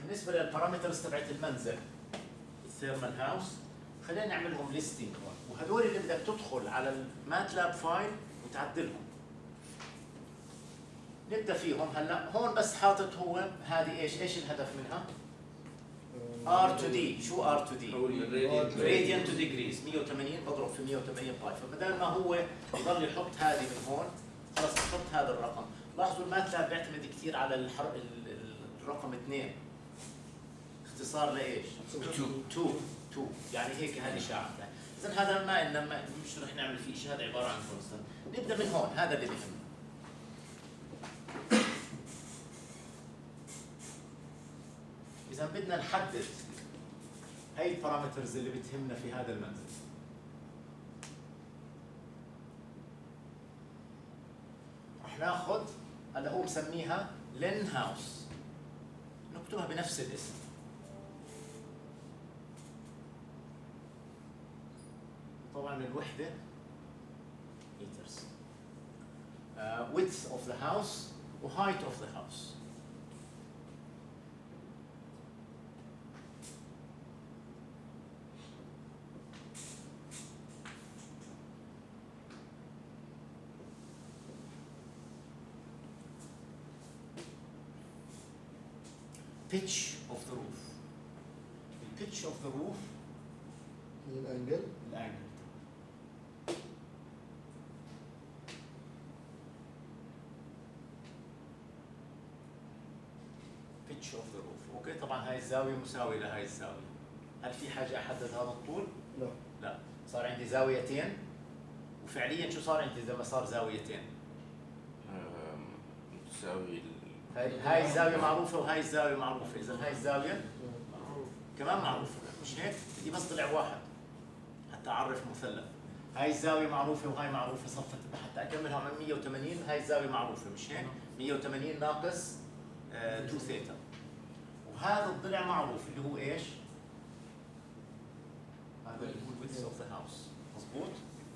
بالنسبه للبارامترز تبعت المنزل الثيرمال هاوس خلينا نعملهم ليستنج هون، وهدول اللي بدك تدخل على الماتلاب فايل وتعدلهم. نبدا فيهم هلا. هون بس حاطط هو هذه ايش الهدف منها؟ R to D. شو R to D؟ radian to degrees. 180 بضرب في 180 باي، فبدل ما هو يضل يحط هذه من هون خلص بحط هذا الرقم. لاحظوا الماتلاب بيعتمد كثير على الرقم 2 اختصار لايش؟ 2 يعني هيك هذه شاعة. اذا هذا ما مش رح نعمل فيه شيء، هذا عباره عن كونستنت. نبدا من هون، هذا اللي بيهمنا. إذا بدنا نحدد هي البارامترز اللي بتهمنا في هذا المنزل، رح ناخذ هلا هو مسميها لين هاوس، نكتبها بنفس الاسم. طبعا الوحدة meters. width of the house و height of the house. pitch of the roof. The pitch of the roof الانجل. pitch of the roof. اوكي، طبعا هاي الزاويه مساويه لهاي الزاويه. هل في حاجه احدد هذا الطول؟ لا. لا، صار عندي زاويتين. وفعليا شو صار عندي لما صار زاويتين؟ تساوي هاي الزاويه معروفه وهاي الزاويه معروفه، اذا هاي الزاويه كمان معروفه، مش هيك؟ بدي بس ضلع واحد حتى اعرف مثلث. هاي الزاويه معروفه وهاي معروفه، صفت حتى اكملها من 180. هاي الزاويه معروفه، مش هيك؟ 180 ناقص 2 ثيتا. وهذا الضلع معروف اللي هو ايش؟ هذا اللي هو الويدث اوف ذا هاوس، مضبوط؟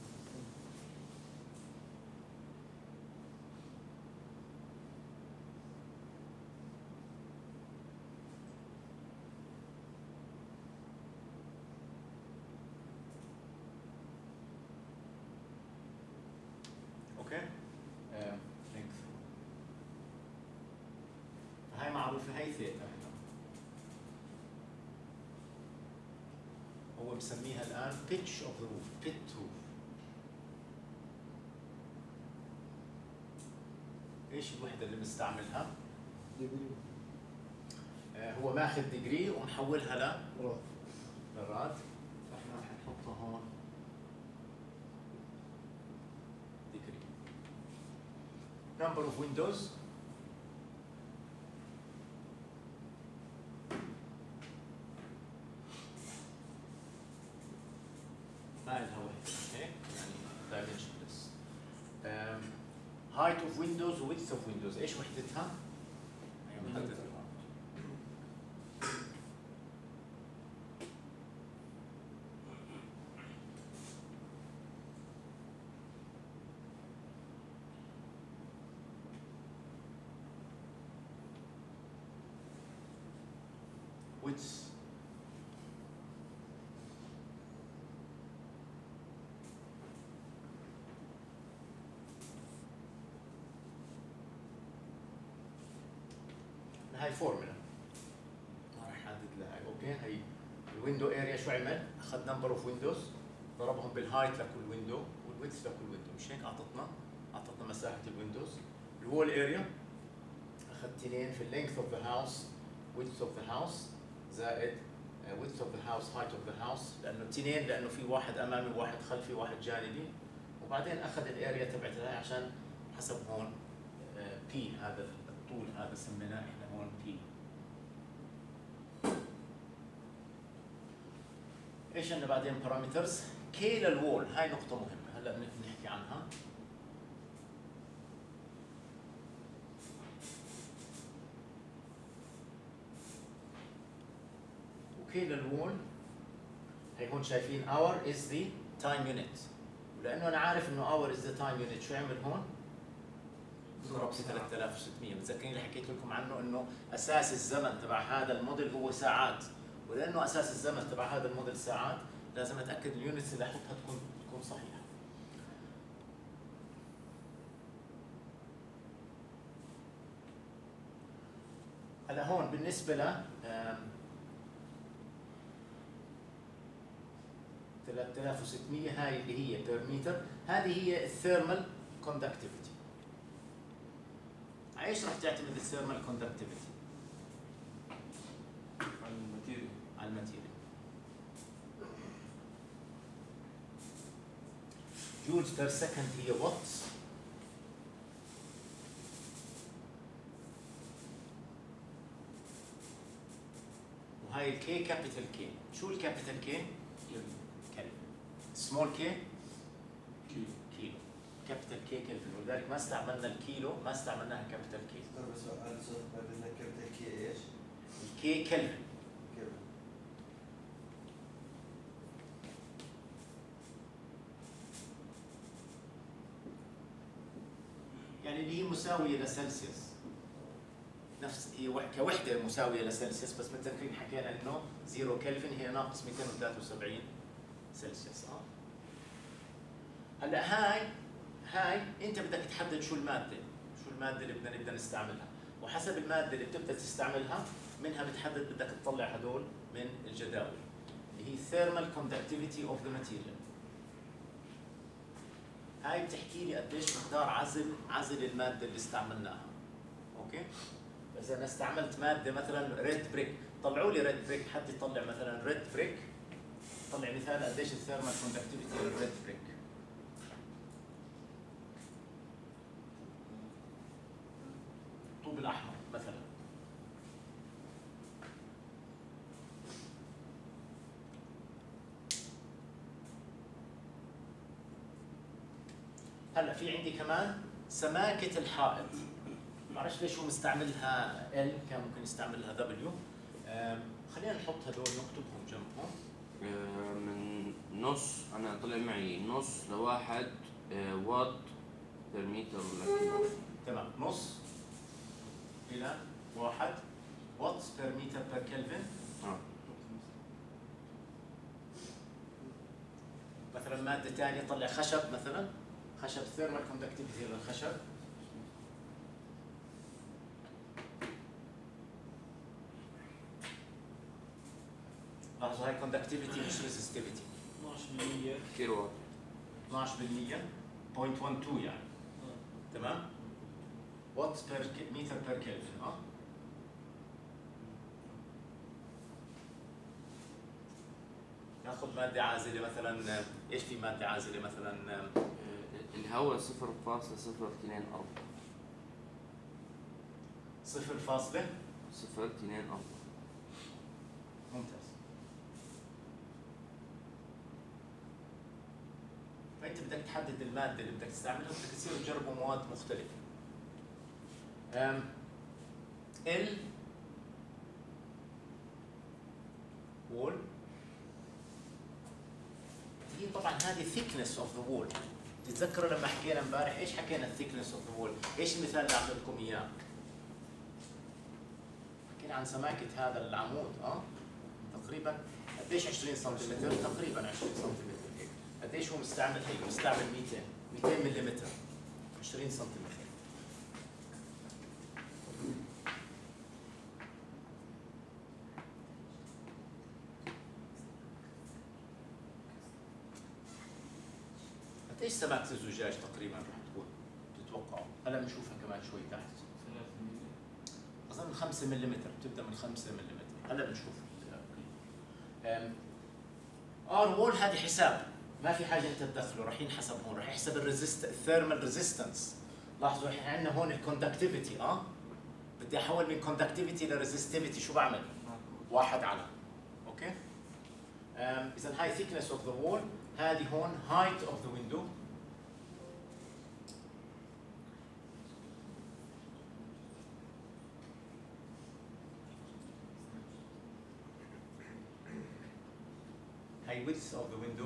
هاي معروفة، هاي ثيتا. هو مسميها الآن pitch of the roof، pit roof. ايش الوحدة اللي مستعملها؟ ديجري. هو ماخذ ديجري ومحولها راد. للراد. فاحنا رح نحطها هون ديجري. number of windows. ما لها وحدة، اوكي؟ يعني dimensionless. height of windows و width of windows، ايش وحدتها؟ هي محددة. width هاي فورمولا ما راح نحدد لها. اوكي، هي الويندو اريا شو عمل؟ اخذ نمبر اوف ويندوز ضربهم بالهايت لكل ويندو والويدث لكل ويندو، مش هيك؟ اعطتنا مساحه الويندوز. الوول اريا اخذ 2 في اللينث اوف ذا هاوس width of the house زائد width of the house height of the house، لانه 2 لانه في واحد امامي وواحد خلفي وواحد جانبي. وبعدين اخذ الاريا تبعت هاي عشان حسب هون بي، هذا الطول هذا سميناه احنا هون بي. ايش عندنا بعدين بارامترز؟ كي للوول، هاي نقطة مهمة هلا بنحكي عنها. وكي للوول هي هون شايفين hour is the time unit، ولانه انا عارف انه hour is the time unit شو عمل هون؟ ضرب في 3600. متذكرين اللي حكيت لكم عنه انه اساس الزمن تبع هذا الموديل هو ساعات، ولانه اساس الزمن تبع هذا الموديل ساعات لازم اتاكد اليونتس اللي احطها تكون صحيحه. هلا هون بالنسبه ل 3600 هاي اللي هي بير متر، هذه هي الثيرمال كوندكتيفيتي. على ايش راح تعتمد الثيرمال كوندكتيفيتي؟ على الماتيريال. على الماتيريال. جولز بير سكند هي واتس، وهاي الكي كابيتال كي. شو الكابيتال كي؟ كلفن. سمول كي؟ كيلو. كابيتال كي كلفن، ولذلك ما استعملنا الكيلو، ما استعملناها كابيتال كي. بس سؤال ما بدنا كابيتال كي ايش؟ الكي كلفن. كيف؟ يعني اللي هي مساوية لسلسيوس، نفس هي كوحدة مساوية لسلسيوس، بس متذكرين حكينا انه 0 كلفن هي ناقص 273 سلسيوس. هلا هاي انت بدك تحدد شو المادة اللي بدنا نبدا نستعملها، وحسب المادة اللي بتبدا تستعملها منها بتحدد بدك تطلع هدول من الجداول اللي هي thermal conductivity of the material. هاي بتحكي لي قديش مقدار عزل المادة اللي استعملناها. اوكي؟ إذا أنا استعملت مادة مثلا ريد بريك، طلعوا لي ريد بريك، حد يطلع مثلا ريد بريك، طلع مثال قديش الثيرمال كوندكتيفيتي للريد بريك. الطوب الأحمر مثلا. هلا في عندي كمان سماكة الحائط. ما بعرفش ليش هو مستعملها ال، كان ممكن يستعملها دبليو. خلينا نحط هدول نكتبهم جنبهم. من نص، انا طلع معي نص لواحد واط بير متر لكيلو. تمام، نص إلى 1 وات بير متر بير كلفن. مثلا مادة ثانية طلع خشب مثلا، خشب ثيرمال كوندكتيفيتي للخشب لاحظوا هاي كوندكتيفيتي مش ريزستيفيتي. 12% كيلو وات. 12% 0.12 يعني. تمام؟ وات بير متر بير كلفن. ناخذ مادة عازلة مثلا، ايش في مادة عازلة مثلا؟ الهواء 0.024. 0.024. ممتاز. فانت بدك تحدد الماده اللي بدك تستعملها، بدك تصير تجربوا مواد مختلفه. ال وول هي طبعا هذه thickness of the wall. تتذكروا لما حكينا امبارح ايش حكينا thickness of the wall؟ ايش المثال اللي اعطيتكم اياه؟ حكينا عن سماكه هذا العمود. تقريبا قديش 20 سم؟ تقريبا 20 سم. قديش هو مستعمل؟ هي مستعمل 200 ملم، 20 سم. قديش سماكة الزجاج تقريبا راح تكون تتوقعوا؟ هلا بنشوفها كمان شوي تحت. 3 ملم. اظن 5 ملم، بتبدا من 5 ملم. هلا بنشوف. ار وول هذه حساب، ما في حاجه انت تدخله، راح ينحسب هون، راح يحسب الثيرمال ريزيستنس. لاحظوا احنا عندنا هون الكوندكتيفيتي. بدي احول من كوندكتيفيتي لريزستيفيتي، شو بعمل؟ 1 على. اوكي؟ اذا هاي thickness of the wall، هذه هون height of the window. هاي width of the window.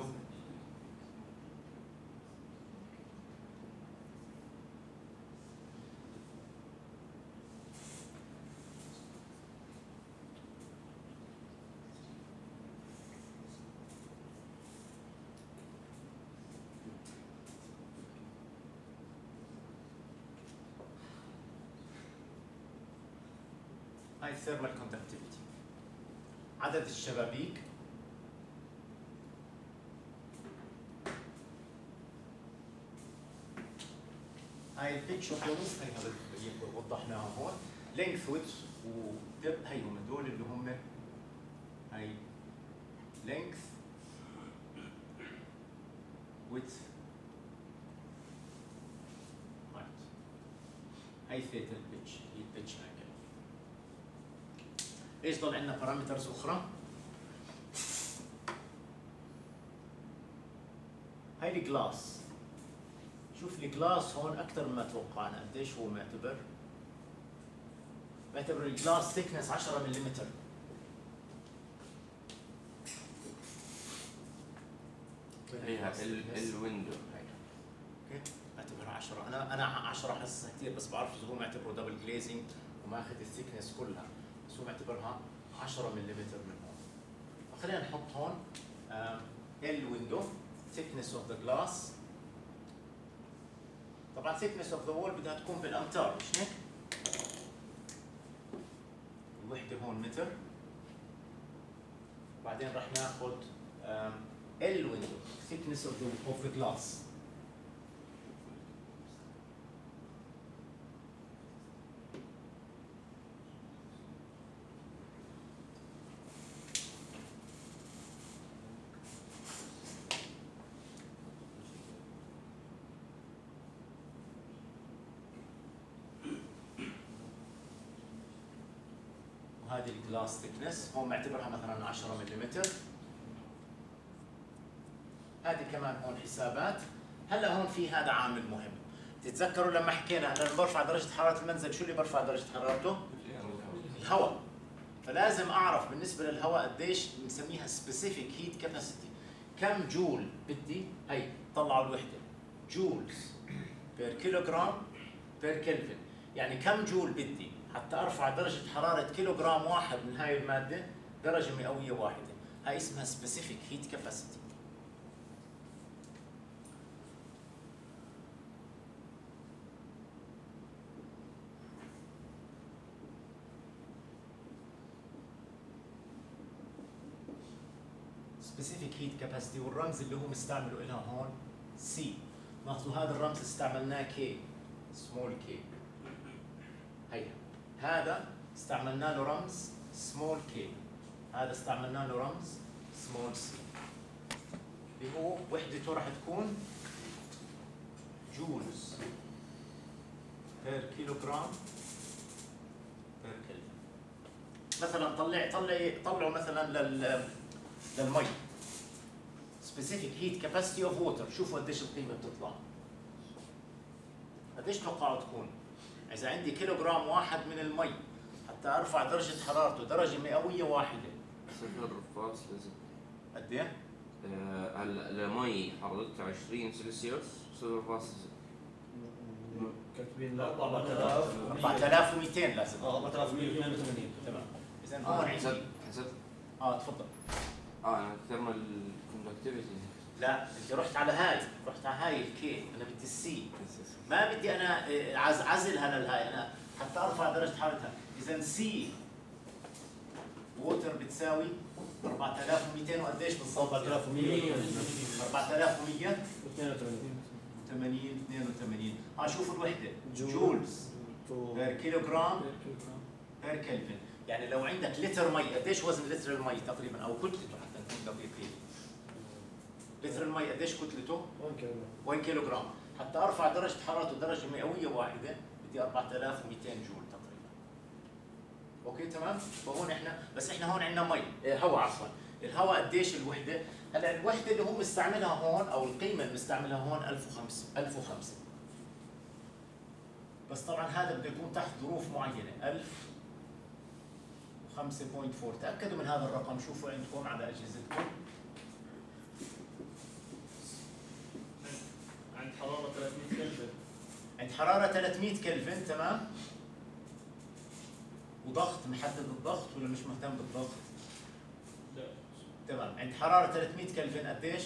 هاي الثيرمال كوندكتيفيتي. عدد الشبابيك هاي البيتش اوف ذا روف، هي هذا اللي وضحناها هون. لينث ويدث ودب، هي هم دول اللي هم هاي لينث ويدث هايت. هاي ثيتا البيتش، هي البيتش انجل. ايش ضل عندنا بارامترز اخرى؟ هاي الجلاس. شوف الجلاس هون اكثر مما توقعنا. قديش هو معتبر؟ معتبر الجلاس ثيكنس 10 ملم. الويندو اوكي، معتبرها 10. انا 10 حاسسها كثير، بس بعرف اذا هو معتبره دبل جليزنج وماخذ الثيكنس كلها، بس هو معتبرها 10 ملم من هون. فخلينا نحط هون الويندو thickness of the glass. طبعا thickness of the wall بدها تكون بالامتار، مش هيك؟ الوحده هون متر. بعدين راح ناخذ الويندو thickness of the glass. وهذه الجلاس ثيكنس هون معتبرها مثلا 10 ملم. هذه كمان هون حسابات. هلا هون في هذا عامل مهم. تتذكروا لما حكينا انا برفع درجه حراره المنزل، شو اللي برفع درجه حرارته؟ الهواء. فلازم اعرف بالنسبه للهواء قديش بنسميها سبيسيفيك هيت كاباسيتي. كم جول بدي؟ هي طلعوا الوحده جولز بير كيلوغرام بير كلفن. يعني كم جول بدي حتى ارفع درجه حراره كيلوغرام واحد من هاي الماده درجه مئويه واحده. هاي اسمها سبيسيفيك هيت كاباسيتي. سبيسيفيك هيت كاباسيتي، والرمز اللي هو مستعمله لها هون سي. لاحظوا هذا الرمز استعملناه كي، سمول كي. هيا هذا استعملنا له رمز سمول كي، هذا استعملنا له رمز سمول سي، اللي هو وحدته راح تكون جولز بير كيلوغرام بير كلفن. مثلا طلعوا مثلا للمي سبيسيفيك هيت كاباسيتي اوف ووتر. شوفوا قديش القيمه بتطلع. قديش توقعوا تكون؟ اذا عندي كيلوغرام واحد من المي حتى ارفع درجه حرارته درجه مئويه واحده. 0.6. قد ايه؟ المي حرارتها 20 سلسيوس 0.6. كاتبين 4200 لازم. 4182. تمام. اذا هون عندي حسبت. تفضل. انا ثيرمال كوندكتيفيتي. لا انت رحت على هاي الكي، انا بدي السي. ما بدي انا عزلها للهاي، انا حتى ارفع درجه حرارتها. اذا سي ووتر بتساوي 4200 وقديش بالضبط؟ 4100 4100 82. 82. شوفوا الوحده جولز بير كيلوغرام بير كلفن. يعني لو عندك لتر مي، قديش وزن لتر المي تقريبا او كتلته حتى نكون دقيقين؟ لتر المي قديش كتلته؟ 1 كيلوغرام. حتى ارفع درجه حرارته درجه مئويه واحده بدي 4200 جول تقريبا. اوكي تمام؟ فهون احنا هون عندنا مي، هواء عفوا. الهواء قديش الوحده؟ هلا الوحده اللي هو مستعملها هون او القيمه اللي مستعملها هون 1005. بس طبعا هذا بده يكون تحت ظروف معينه. 1005.4. تاكدوا من هذا الرقم، شوفوا عندكم على اجهزتكم. عند حرارة 300 كلفن. عند حرارة 300 كلفن. تمام. وضغط، محدد الضغط ولا مش مهتم بالضغط؟ لا. تمام. عند حرارة 300 كلفن قديش؟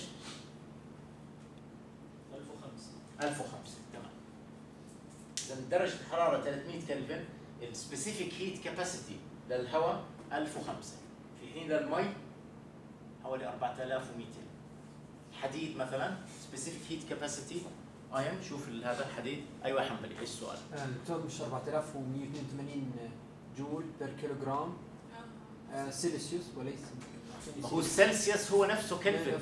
1005. 1005. تمام. إذا درجة حرارة 300 كلفن السبيسيفيك هيت كاباسيتي للهواء 1005، في حين للمي حوالي 4200. حديد مثلا سبيسيفيك هيت كاباسيتي ايم، شوف هذا الحديد. ايوه يا حنبلي ايش السؤال؟ الدكتور مش 4182 جول بير كيلوغرام سيلسيوس وليس هو السلسيوس هو نفسه كلفن.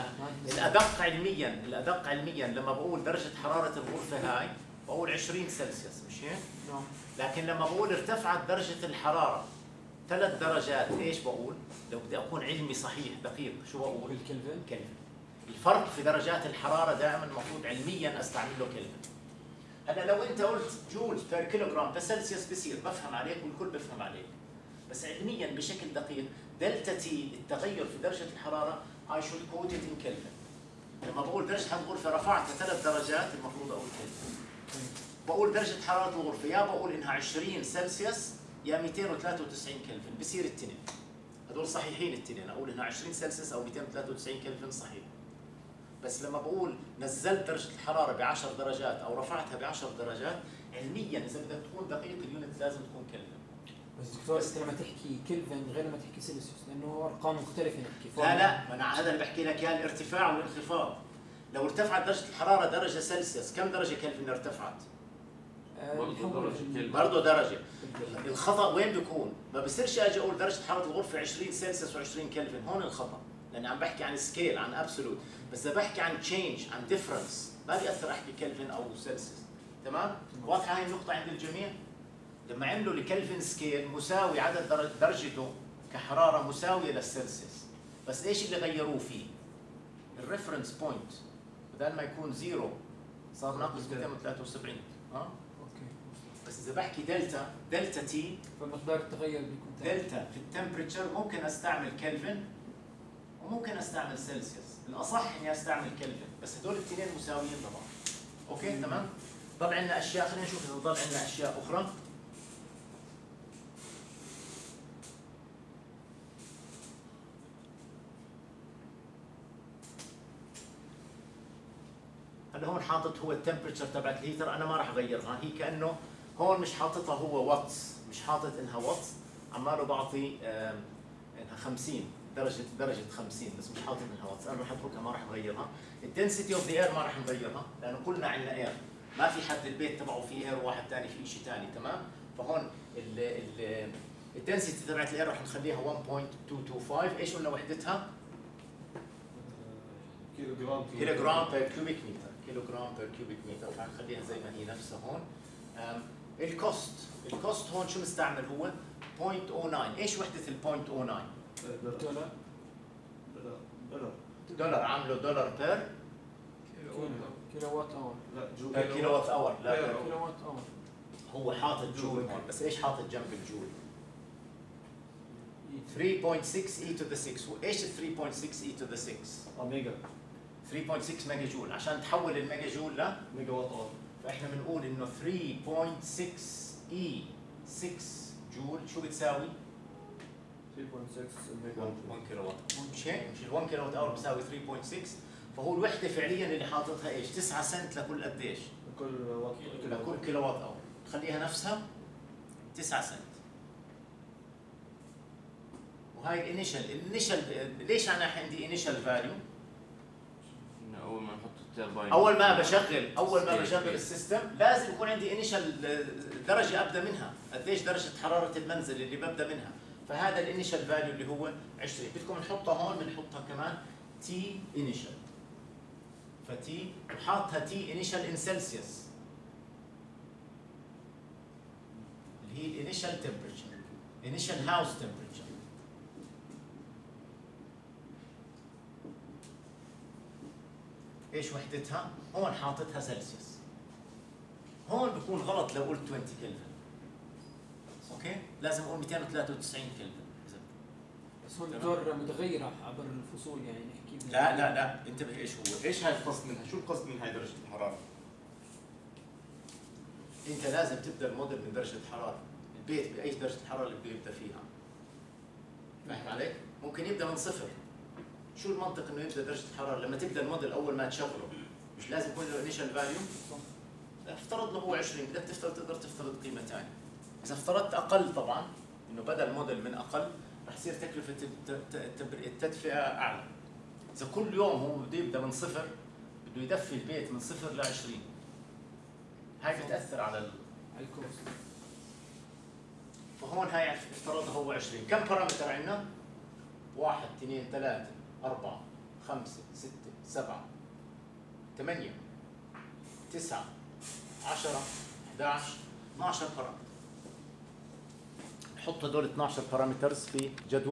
الادق علميا لما بقول درجه حراره الغرفه هاي بقول 20 سلسيوس، مش هيك؟ نعم. لكن لما بقول ارتفعت درجه الحراره 3 درجات ايش بقول؟ لو بدي اكون علمي صحيح دقيق شو بقول؟ بالكلفن. كلفن. الفرق في درجات الحراره دائما المفروض علميا استعمل له كلفن. هلا لو انت قلت جول بير كيلوغرام بسلسيوس بصير بفهم عليك والكل بفهم عليك، بس علميا بشكل دقيق دلتا تي التغير في درجه الحراره I should quote it in كلفن. لما بقول درجه حراره الغرفه رفعتها 3 درجات المفروض اقول كلفن. بقول درجه حراره الغرفه يا بقول انها 20 سلسيوس يا 293 كلفن، بصير التنين هذول صحيحين التنين، اقول انها 20 سلسيوس او 293 كلفن صحيح. بس لما بقول نزلت درجه الحراره ب 10 درجات او رفعتها ب 10 درجات، علميا اذا بدك تكون دقيق اليونت لازم تكون كلفن. بس دكتور انت لما تحكي كلفن غير لما تحكي سيلسيوس لانه ارقام مختلفه نحكي. لا ما انا هذا اللي بحكي لك اياه، الارتفاع والانخفاض. لو ارتفعت درجه الحراره درجه سلسيوس كم درجه كلفن ارتفعت؟ برضه درجه. الخطا وين بيكون؟ ما بصيرش اجي اقول درجه حراره الغرفه 20 سلسيوس و20 كلفن، هون الخطا، لاني عم بحكي عن سكيل عن ابسولوت. بس اذا بحكي عن تشينج عن ديفرنس ما بيأثر احكي كلفن او سلسيوس. تمام؟ واضحه هاي النقطه عند الجميع؟ لما عملوا لكلفن سكيل مساوي عدد درجته كحراره مساويه للسلسيوس، بس ايش اللي غيروه فيه؟ الريفرنس بوينت، بدل ما يكون زيرو صار ناقص 273. اوكي. بس اذا بحكي دلتا تي فمقدار التغير بيكون دلتا في التمبريتشر ممكن استعمل كلفن وممكن استعمل سلسيوس، الاصح اني استعمل كلفن، بس هدول الاثنين مساويين طبعا. اوكي تمام؟ ضل عندنا اشياء، خلينا نشوف اذا ضل عندنا اشياء اخرى. هلا هون حاطط هو التمبريتشر تبعت الهيتر، انا ما راح اغيرها، هي كانه هون مش حاططها هو واتس، مش حاطط انها واتس، عماله بعطي انها 50 درجه 50، بس مش حاطط انها واتس، انا راح اتركها ما راح اغيرها. الدنسيتي اوف ذا اير ما راح نغيرها لانه كلنا عندنا اير، ما في حد البيت تبعه فيه اير وواحد ثاني فيه شيء ثاني. تمام؟ فهون الدنسيتي تبعت الاير راح نخليها 1.225. ايش قلنا وحدتها؟ كيلوغرام بير كيوبيك متر، كيلوغرام بير كيوبيك متر، فنخليها زي ما هي نفسها هون. الكوست هون شو مستعمل هو؟ 0.09. ايش وحده ال 0.09؟ دولار، عامله دولار بير كيلو وات اور. لا كيلو وات اور، لا كيلو وات اور. هو حاطط جول هون، بس ايش حاطط جنب الجول؟ 3.6 e to the 6. وايش ال 3.6 e to the 6؟ ميجا 3.6 ميجا جول. عشان تحول الميجا جول ميجا وات اور، فاحنا بنقول انه 3.6 e 6 جول شو بتساوي؟ 3.6 ميجا 1 كيلو وات. مش هيك؟ مش ال 1 كيلو وات اور بتساوي 3.6. فهو الوحده فعليا اللي حاططها ايش؟ 9 سنت لكل قديش؟ لكل كيلو وات اور. خليها نفسها 9 سنت. وهاي الانيشال ليش انا عندي انيشال فاليو؟ اول ما نحط الترباين، اول ما بشغل السيستم لازم يكون عندي انيشال درجه ابدا منها، قديش درجه حراره المنزل اللي ببدا منها، فهذا الانيشال فاليو اللي هو 20. بدكم نحطها هون، بنحطها كمان تي انيشال، فتي وحاطها تي انيشال ان سلسيوس اللي هي الانيشال تمبريتشر، انيشال هاوس تمبريتشر. ايش وحدتها؟ هون حاططها سلسيوس. هون بكون غلط لو قلت 20 كلفن. اوكي؟ لازم اقول 293 كلفن. بس هون دكتور متغيره عبر الفصول يعني نحكي. لا انتبه ايش هو؟ ايش هاي القصد منها؟ شو القصد من هاي درجة الحرارة؟ انت لازم تبدا الموديل من درجة الحرارة، البيت باي درجة الحرارة اللي بده يبدا فيها. فاهم علي؟ ممكن يبدا من صفر. شو المنطق انه يبدا درجه الحراره لما تبدا الموديل اول ما تشغله؟ مش لازم يكون له انيشال فاليو؟ افترض له هو 20، بدك تقدر تفترض قيمه ثانيه. اذا افترضت اقل طبعا انه بدل موديل من اقل رح يصير تكلفه التدفئه اعلى. اذا كل يوم هو بده يبدا من صفر، بده يدفي البيت من صفر ل 20، هاي بتاثر على الكوست. فهون هاي افترضها هو 20. كم بارامتر عندنا؟ 1 2 3 4 5 6 7 8 9 10 11 12 بارامتر. حط هدول 12 بارامترز في جدول